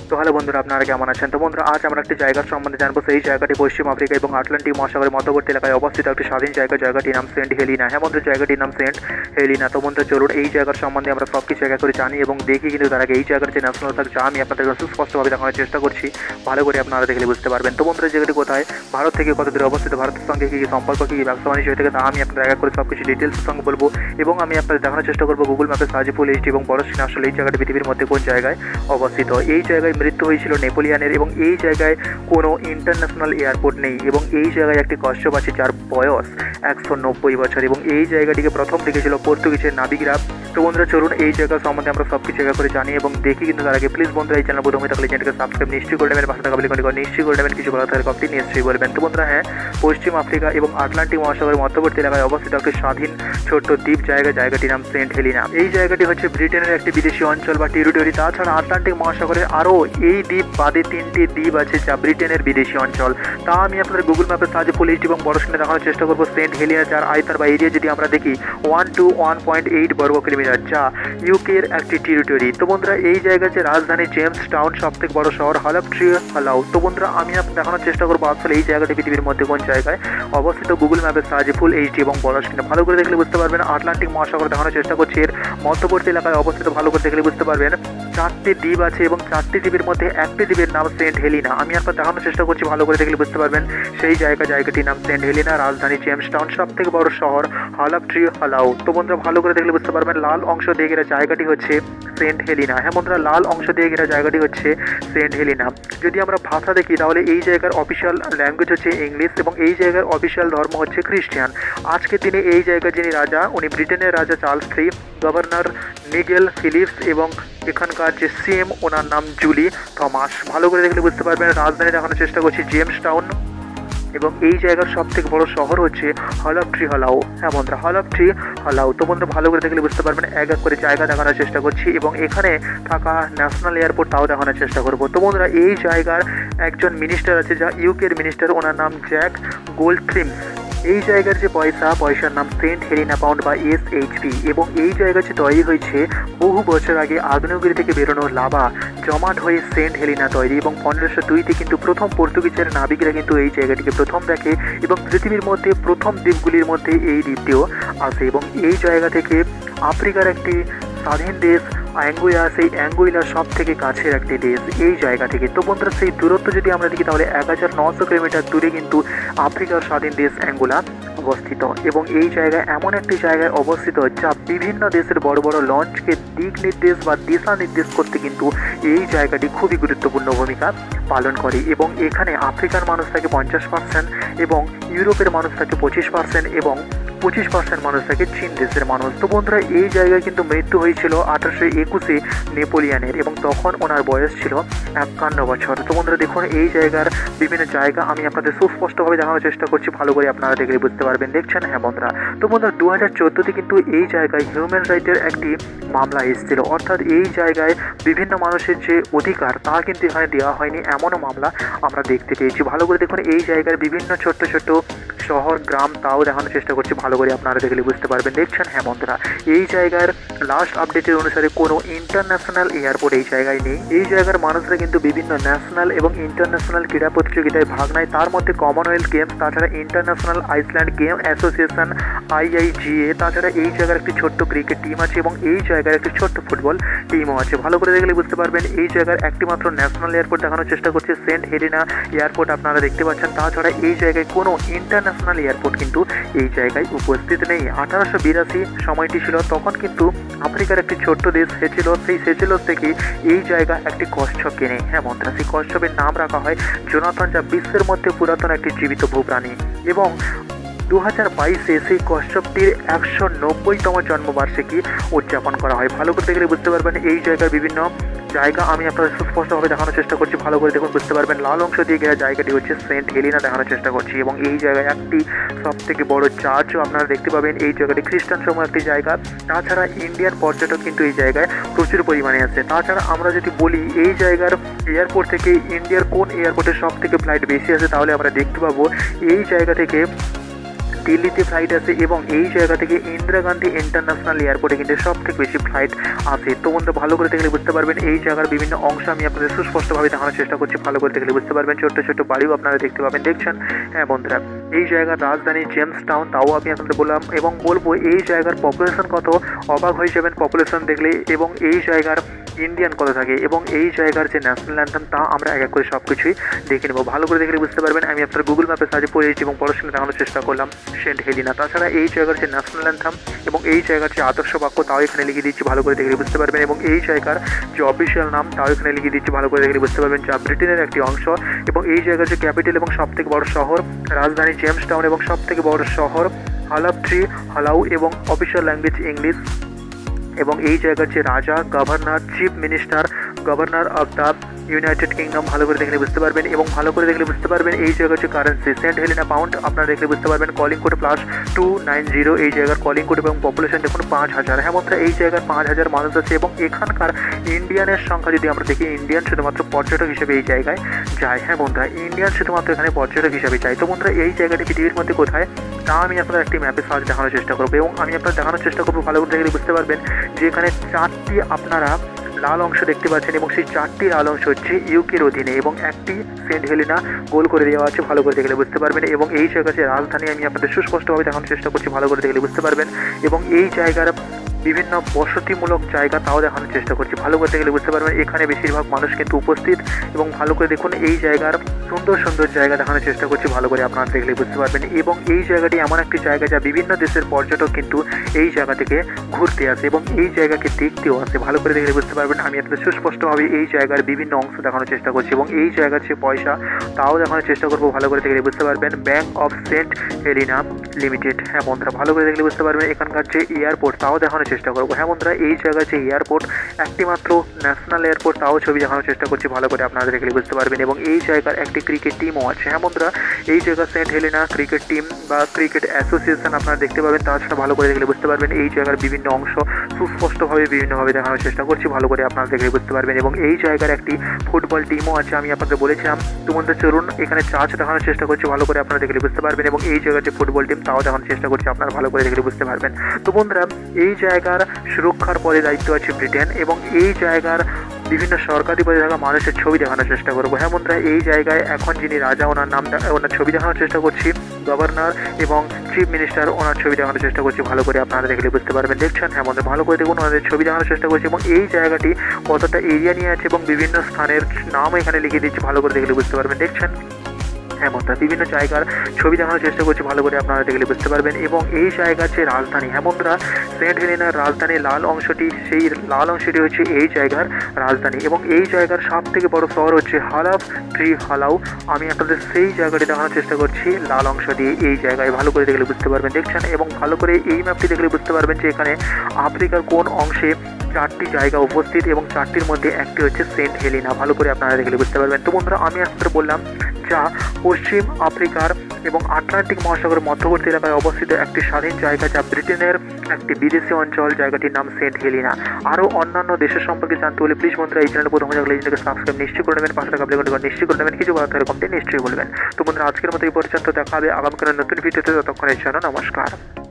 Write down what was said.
তো হ্যালো বন্ধুরা, আপনারা কেমন আছেন? তো বন্ধুরা, আজ আমরা একটি জায়গার সম্বন্ধে জানবো। সেই জায়গাটি পশ্চিম আফ্রিকা এবং আটলান্টিক মহাসাগরের মধ্যবর্তী এলাকায় অবস্থিত একটি স্বাধীন জায়গা। জায়গাটির নাম সেন্ট হেলিনা। হ্যাঁ বন্ধুরা, জায়গাটির নাম সেন্ট হেলিনা। তো বন্ধুরা, চলুন এই জায়গার সম্বন্ধে আমরা সব কিছু জায়গা করে জানি এবং দেখি। কিন্তু তার আগে এই জায়গার যে ন্যাশনাল ফ্ল্যাগ, যা আমি আপনাদের সুস্পষ্টভাবে দেখানোর চেষ্টা করছি, ভালো করে আপনারা দেখলে বুঝতে পারবেন। তো বন্ধুরা, জায়গাটি কোথায়, ভারত থেকে কত দূরে অবস্থিত, ভারতের সঙ্গে কী কী সম্পর্ক, কী কী ব্যবসা বাণিজ্য হয়ে থাকে, তা আমি আপনাদের এক করে সব কিছু ডিটেলসের সঙ্গে বলবো। এবং আমি আপনাদের দেখানোর চেষ্টা করবো গুগল ম্যাপের সাহায্যে ফুল এইচডি এবং বড় স্ক্রিনে আসলে এই জায়গাটি পৃথিবীর মধ্যে কোন জায়গায় অবস্থিত। এই জায়গায় মৃত্যু হয়েছিল নেপোলিয়ানের এবং এই জায়গায় কোনো ইন্টারন্যাশনাল এয়ারপোর্ট নেই এবং এই জায়গায় একটি কচ্ছপ আছে যার বয়স 190 বছর এবং এই জায়গাটিকে প্রথম দেখেছিল পর্তুগিজের নাবিকরা। তো বন্ধুরা, চলুন এই জায়গা সম্বন্ধে আমরা সব কিছু জায়গা করে জানি এবং দেখি। কিন্তু তার আগে প্লিজ বন্ধুরা, এই চ্যানেল প্রথমে থাকলে চ্যানেলকে সাবস্ক্রাইব নিশ্চয়ই করে নেবেন, পাশে থাকা বেল আইকনটি নিশ্চয়ই করে নেবেন, কিছু বলার থাকলে কমটি নিশ্চয়ই বলবেন। তো বন্ধুরা, হ্যাঁ, পশ্চিম আফ্রিকা এবং আটলান্টিক মহাসাগরের মধ্যবর্তী এলাকায় অবস্থিত একটি স্বাধীন ছোট্ট দ্বীপ জায়গা। জায়গাটির নাম সেন্ট হেলিনা। এই জায়গাটি হচ্ছে ব্রিটেনের একটি বিদেশি অঞ্চল বা টেরিটরি। তাছাড়া আটলান্টিক মহাসাগরের আরও এই দ্বীপ বাদে 3টি দ্বীপ আছে যা ব্রিটেনের বিদেশি অঞ্চল। তা আমি আপনাদের গুগল ম্যাপের সাহায্যে ফুল এইচডি এবং বড় স্ক্রিনে দেখানোর চেষ্টা করবো। সেন্ট হেলিনা, যার আয়তন বা এরিয়া যদি আমরা দেখি 1 to 1.8 বর্গ কিলোমিটার, যা ইউকের একটি টেরিটরি। তো বন্ধুরা, এই জায়গার যে রাজধানী জেমস টাউন, সব থেকে বড় শহর হালফট্রি হালাউ। তো বন্ধুরা, আমি আপনাদের দেখানোর চেষ্টা করবো আসলে এই জায়গাটি পৃথিবীর মধ্যে কোন জায়গায় অবস্থিত। গুগল ম্যাপের সাহায্যে ফুল এইচডি এবং বড় স্ক্রিনে ভালো করে দেখলে বুঝতে পারবেন। আটলান্টিক মহাসাগর দেখানোর চেষ্টা করছি, এর মধ্যবর্তী এলাকায় অবস্থিত। ভালো করে দেখলে বুঝতে পারবেন 4টি দ্বীপ আছে এবং 4টি দ্বীপের মধ্যে একটি দ্বীপের নাম সেন্ট হেলিনা। আমি আপনার দেখানোর চেষ্টা করছি, ভালো করে দেখলে বুঝতে পারবেন। সেই জায়গাটির নাম সেন্ট হেলিনা, রাজধানী জেমস টাউন, সব থেকে বড় শহর হালফট্রি হালাউ। তো বন্ধুরা, ভালো করে দেখলে বুঝতে পারবেন লাল অংশ দিয়ে ঘেরা জায়গাটি হচ্ছে সেন্ট হেলিনা। হ্যাঁ বন্ধুরা, লাল অংশ দিয়ে ঘেরা জায়গাটি হচ্ছে সেন্ট হেলিনা। যদি আমরা ভাষা দেখি তাহলে এই জায়গার অফিসিয়াল ল্যাঙ্গুয়েজ হচ্ছে ইংলিশ এবং এই জায়গার অফিসিয়াল ধর্ম হচ্ছে খ্রিস্টান। আজকের দিনে এই জায়গার যিনি রাজা, উনি ব্রিটেনের রাজা Charles III, governor Nigel Phillips এবং এখানকার যে সিএম, ওনার নাম জুলি থমাস। ভালো করে দেখলে বুঝতে পারবেন। রাজধানী দেখানোর চেষ্টা করছি জেমস টাউন এবং এই জায়গার সব থেকে বড় শহর হচ্ছে হালফট্রি হালাউ। হ্যাঁ বন্ধুরা, হালফট্রি হালাউ। তো বন্ধুরা, ভালো করে দেখলে বুঝতে পারবেন। এক এক করে জায়গা দেখানোর চেষ্টা করছি এবং এখানে থাকা ন্যাশনাল এয়ারপোর্ট তাও দেখানোর চেষ্টা করব। তো বন্ধুরা, এই জায়গার একজন মিনিস্টার আছে যা ইউকের মিনিস্টার, ওনার নাম জ্যাক গোল্ডথ্রিমস। এই জায়গার যে পয়সার নাম সেন্ট হেলিনা পাউন্ড বা SHP এবং এই জায়গা যে তৈরি হয়েছে বহু বছর আগে আগ্নেয়গিরি থেকে বেরোনো লাভা জমাট হয়ে সেন্ট হেলিনা তৈরি এবং 1502-তে কিন্তু প্রথম পর্তুগিজের নাবিকরা কিন্তু এই জায়গাটিকে প্রথম দেখে এবং পৃথিবীর মধ্যে প্রথম দ্বীপগুলির মধ্যে এই দ্বীপটিও আসে এবং এই জায়গা থেকে আফ্রিকার একটি স্বাধীন দেশ অ্যাঙ্গুইলা, সেই অ্যাঙ্গুইলা সব থেকে কাছের একটি দেশ এই জায়গা থেকে। তো বন্ধুরা, সেই দূরত্ব যদি আমরা দেখি তাহলে 1900 কিলোমিটার দূরে কিন্তু আফ্রিকার স্বাধীন দেশ অ্যাঙ্গোলা অবস্থিত এবং এই জায়গায় এমন একটি জায়গায় অবস্থিত যা বিভিন্ন দেশের বড় বড় লঞ্চকে দিক নির্দেশ বা দিশা নির্দেশ করতে কিন্তু এই জায়গাটি খুবই গুরুত্বপূর্ণ ভূমিকা পালন করে এবং এখানে আফ্রিকার মানুষ থাকে 50% এবং ইউরোপের মানুষ থাকে 25% এবং 25% মানুষ থাকে চীন দেশের মানুষ। তো বন্ধুরা, এই জায়গায় কিন্তু মৃত্যু হয়েছিল 1821-এ নেপোলিয়ানের এবং তখন ওনার বয়স ছিল 51 বছর। তো বন্ধুরা, দেখুন এই জায়গার বিভিন্ন জায়গা আমি আপনাদের সুস্পষ্টভাবে দেখানোর চেষ্টা করছি, ভালো করে আপনারা দেখলে বুঝতে পারবেন। দেখছেন? হ্যাঁ বন্ধুরা। তো বন্ধুরা, 2014-তে কিন্তু এই জায়গায় হিউম্যান রাইটের একটি মামলা এসেছিল, অর্থাৎ এই জায়গায় বিভিন্ন মানুষের যে অধিকার তা কিন্তু এখানে দেওয়া হয়নি, এমনও মামলা আমরা দেখতে পেয়েছি। ভালো করে দেখুন এই জায়গার বিভিন্ন ছোট্ট ছোট্ট শহর গ্রাম তাও দেখানোর চেষ্টা করছি, ভালো করে আপনারা দেখলে বুঝতে পারবেন। দেখছেন? হ্যাঁ বন্ধুরা, এই জায়গার লাস্ট আপডেটের অনুসারে কোনো ইন্টারন্যাশনাল এয়ারপোর্ট এই জায়গায় নেই। এই জায়গার মানুষরা কিন্তু বিভিন্ন ন্যাশনাল এবং ইন্টারন্যাশনাল ক্রীড়া প্রতিযোগিতায় ভাগ নেয়, তার মধ্যে কমনওয়েলথ গেমস, তাছাড়া international island game association IIGA, তাছাড়া এই জায়গার একটি ছোট্ট ক্রিকেট টিম আছে এবং এই জায়গার একটি ছোট্ট ফুটবল টিমও আছে। ভালো করে দেখলে বুঝতে পারবেন। এই জায়গার একটি মাত্র ন্যাশনাল এয়ারপোর্ট দেখানোর চেষ্টা করছে, সেন্ট হেলিনা এয়ারপোর্ট আপনারা দেখতে পাচ্ছেন। তাছাড়া এই জায়গায় কোনো ইন্টারন্যাশনাল এয়ারপোর্ট কিন্তু এই জায়গায় উপস্থিত নেই। 1882 সময়টি ছিল, তখন কিন্তু আফ্রিকার একটি ছোট্ট দেশ সেচেলস, সেই সেচেলস থেকে এই জায়গা একটি কচ্ছপ কেনে। হ্যাঁ বন্ধুরা, সেই কচ্ছপের নাম রাখা হয় জোনাথন, যা বিশ্বের মধ্যে পুরাতন একটি জীবিত ভূপ্রাণী এবং 2022-এ সেই কচ্ছপটির 190তম জন্মবার্ষিকী উদযাপন করা হয়। ভালো করে দেখলে বুঝতে পারবেন। এই জায়গার বিভিন্ন জায়গা আমি আপনাদের সুস্পষ্টভাবে দেখানোর চেষ্টা করছি, ভালো করে দেখুন বুঝতে পারবেন। লাল অংশ দিয়ে ঘেরা জায়গাটি হচ্ছে সেন্ট হেলিনা দেখানোর চেষ্টা করছি এবং এই জায়গায় একটি সব থেকে বড় চার্চও আপনারা দেখতে পাবেন। এই জায়গাটি খ্রিস্টান সময় একটি জায়গা। তাছাড়া ইন্ডিয়ান পর্যটক কিন্তু এই জায়গায় প্রচুর পরিমাণে আছে। তাছাড়া আমরা যদি বলি এই জায়গার এয়ারপোর্ট থেকে ইন্ডিয়ার কোন এয়ারপোর্টে সব থেকে ফ্লাইট বেশি আছে, তাহলে আমরা দেখতে পাবো এই জায়গা থেকে দিল্লিতে ফ্লাইট আছে এবং এই জায়গা থেকে ইন্দিরা গান্ধী ইন্টারন্যাশনাল এয়ারপোর্টে কিন্তু সব থেকে বেশি ফ্লাইট আসে। তো বন্ধুরা ভালো করে দেখলে বুঝতে পারবেন এই জায়গার বিভিন্ন অংশ আমি আপনাদের সুস্পষ্টভাবে দেখানোর চেষ্টা করছি। ভালো করে দেখলে বুঝতে পারবেন ছোট্ট ছোট্ট বাড়িও আপনারা দেখতে পাবেন, দেখছেন। হ্যাঁ বন্ধুরা, এই জায়গার রাজধানী জেমস টাউন, তাও আমি আপনাদের বললাম এবং বলবো এই জায়গার পপুলেশন কত, অবাক হয়ে যাবেন পপুলেশন দেখলে। এবং এই জায়গার ইন্ডিয়ান কত থাকে এবং এই জায়গার যে ন্যাশনাল অ্যান্থেম তা আমরা এক এক করে সব কিছুই দেখে নেবো। ভালো করে দেখলে বুঝতে পারবেন আমি আপনার গুগল ম্যাপে সার্চ করেছি এবং পড়াশোনা দেখানোর চেষ্টা করলাম সেন্ট হেলিনা। তাছাড়া এই জায়গার যে ন্যাশনাল অ্যান্থেম এবং এই জায়গার যে আদর্শ বাক্য তাও এখানে লিখে দিচ্ছি, ভালো করে দেখলে বুঝতে পারবেন। এবং এই জায়গার যে অফিসিয়াল নাম তাও এখানে লিখে দিচ্ছি, ভালো করে দেখলে বুঝতে পারবেন, যা ব্রিটেনের একটি অংশ। এবং এই জায়গার যে ক্যাপিটাল এবং সব থেকে বড় শহর রাজধানী জেমস টাউন এবং সব থেকে বড় শহর হালাবট্রি হালাউ এবং অফিসিয়াল ল্যাঙ্গুয়েজ ইংলিশ। এবং এই জায়গার যে রাজা, governor, chief minister, governor of the United Kingdom, ভালো করে দেখলে বুঝতে পারবেন। এবং ভালো করে দেখলে বুঝতে পারবেন এই জায়গার যে কারেন্সি সেন্ট হেলিনা পাউন্ড আপনারা দেখলে বুঝতে পারবেন। কলিং কোড +290 এই জায়গার কলিং কোড এবং পপুলেশন দেখুন 5000। হ্যাঁ বন্ধুরা, এই জায়গার 5000 মানুষ আছে এবং এখানকার ইন্ডিয়ানের সংখ্যা যদি আমরা দেখি, ইন্ডিয়ান শুধুমাত্র পর্যটক হিসেবে এই জায়গায় যায়। হ্যাঁ বন্ধুরা, ইন্ডিয়ান শুধুমাত্র এখানে পর্যটক হিসেবে যায়। তো বন্ধুরা এই জায়গাটি পৃথিবীর মধ্যে কোথায় তা আমি আপনার একটি ম্যাপে সার্চ দেখানোর চেষ্টা করবো এবং আমি আপনার দেখানোর চেষ্টা করবো। ভালো করে দেখলে বুঝতে পারবেন যে এখানে 4টি আপনারা লাল অংশ দেখতে পাচ্ছেন এবং সেই 4টি লাল অংশ হচ্ছে ইউকের অধীনে এবং একটি সেন্ট হেলিনা গোল করে দেওয়া আছে, ভালো করে দেখলে বুঝতে পারবেন। এবং এই জায়গার যে রাজধানী আমি আপনাদের সুস্পষ্টভাবে দেখানোর চেষ্টা করছি, ভালো করে দেখলে বুঝতে পারবেন। এবং এই জায়গার বিভিন্ন বসতিমূলক জায়গা তাও দেখানোর চেষ্টা করছি, ভালো করে দেখলে বুঝতে পারবেন। এখানে বেশিরভাগ মানুষ কিন্তু উপস্থিত এবং ভালো করে দেখুন এই জায়গার সুন্দর সুন্দর জায়গা দেখানোর চেষ্টা করছি, ভালো করে আপনারা দেখলে বুঝতে পারবেন। এবং এই জায়গাটি এমন একটি জায়গা যা বিভিন্ন দেশের পর্যটক কিন্তু এই জায়গা থেকে ঘুরতে আসে এবং এই জায়গাকে দেখতেও আসে, ভালো করে দেখলে বুঝতে পারবেন। আমি আপনাদের সুস্পষ্টভাবে এই জায়গার বিভিন্ন অংশ দেখানোর চেষ্টা করছি এবং এই জায়গার যে পয়সা তাও দেখানোর চেষ্টা করবো, ভালো করে দেখলে বুঝতে পারবেন। Bank of Saint Helena Limited. হ্যাঁ বন্ধুরা, ভালো করে দেখলে বুঝতে পারবেন। এখানকার যে এয়ারপোর্ট তাও দেখানোর চেষ্টা করবো। হ্যাঁ বন্ধুরা, এই জায়গার যে এয়ারপোর্ট একটি মাত্র ন্যাশনাল এয়ারপোর্ট, তাও ছবি দেখানোর চেষ্টা করছি, ভালো করে আপনারা দেখলে বুঝতে পারবেন। এবং এই জায়গার একটি ক্রিকেট টিমও আছে। হ্যাঁ বন্ধুরা, এই জায়গার সেন্ট হেলিনা ক্রিকেট টিম বা ক্রিকেট অ্যাসোসিয়েশন আপনারা দেখতে পাবেন। তাছাড়া ভালো করে দেখলে বুঝতে পারবেন এই জায়গার বিভিন্ন অংশ সুস্পষ্টভাবে বিভিন্নভাবে দেখানোর চেষ্টা করছি, ভালো করে আপনারা দেখলে বুঝতে পারবেন। এবং এই জায়গার একটি ফুটবল টিমও আছে, আমি আপনাদের বলেছিলাম। তো বন্ধুরা চলুন এখানে চার্চ দেখানোর চেষ্টা করছি, ভালো করে আপনারা দেখলে বুঝতে পারবেন। এবং এই জায়গার যে ফুটবল টিম তাও দেখানোর চেষ্টা করছি, আপনারা ভালো করে দেখলে বুঝতে পারবেন। তো বন্ধুরা এই জায়গার সুরক্ষার পদে দায়িত্ব আছে ব্রিটেন এবং এই জায়গার বিভিন্ন সরকারি পদে থাকা মানুষের ছবি দেখানোর চেষ্টা করবো। হ্যাঁ বন্ধুরা, এই জায়গায় এখন যিনি রাজা ওনার নাম ওনার ছবি দেখানোর চেষ্টা করছি, গভর্নর এবং চিফ মিনিস্টার ওনার ছবি দেখানোর চেষ্টা করছি, ভালো করে আপনারা দেখলে বুঝতে পারবেন, দেখছেন। হ্যাঁ বন্ধুরা, ভালো করে দেখুন ওনাদের ছবি দেখানোর চেষ্টা করছি এবং এই জায়গাটি কতটা এরিয়া নিয়ে আছে এবং বিভিন্ন স্থানের নাম এখানে লিখে দিচ্ছি, ভালো করে দেখলে বুঝতে পারবেন, দেখছেন। হ্যাঁ বন্ধুরা, বিভিন্ন জায়গার ছবি দেখানোর চেষ্টা করছি, ভালো করে আপনারা দেখলে বুঝতে পারবেন। এবং এই জায়গার যে রাজধানী, হ্যাঁ বন্ধুরা, সেন্ট হেলিনার রাজধানী লাল অংশটি, সেই লাল অংশটি হচ্ছে এই জায়গার রাজধানী। এবং এই জায়গার সব থেকে বড় শহর হচ্ছে হালাবট্রি হালাউ। আমি আপনাদের সেই জায়গাটি দেখানোর চেষ্টা করছি লাল অংশ দিয়ে এই জায়গায়, ভালো করে দেখলে বুঝতে পারবেন, দেখছেন। এবং ভালো করে এই ম্যাপটি দেখলে বুঝতে পারবেন যে এখানে আফ্রিকার কোন অংশে 4টি জায়গা উপস্থিত এবং 4টির মধ্যে একটি হচ্ছে সেন্ট হেলিনা, ভালো করে আপনারা দেখলে বুঝতে পারবেন। তো বন্ধুরা আমি আপনাদের বললাম যা পশ্চিম আফ্রিকার এবং আটলান্টিক মহাসাগরের মধ্যবর্তী এলাকায় অবস্থিত একটি স্বাধীন জায়গা, যা ব্রিটেনের একটি বিদেশি অঞ্চল। জায়গাটির নাম সেন্ট হেলিনা। আরও অন্যান্য দেশের সম্পর্কে জানতে হলে প্লিজ বন্ধুরা এই চ্যানেলে প্রথমে থাকলে এই চ্যানেলকে সাবস্ক্রাইব নিশ্চয়ই করে নেবেন, পাশে থাকা বেল আইকনটি নিশ্চয়ই করে নেবেন, কিছু বলার থাকলে কমেন্টে নিশ্চয়ই বলবেন। তো বন্ধুরা আজকের মতো এই পর্যন্ত দেখা হবে আগামীকালের নতুন ভিডিওতে, ততক্ষণের জন্য নমস্কার।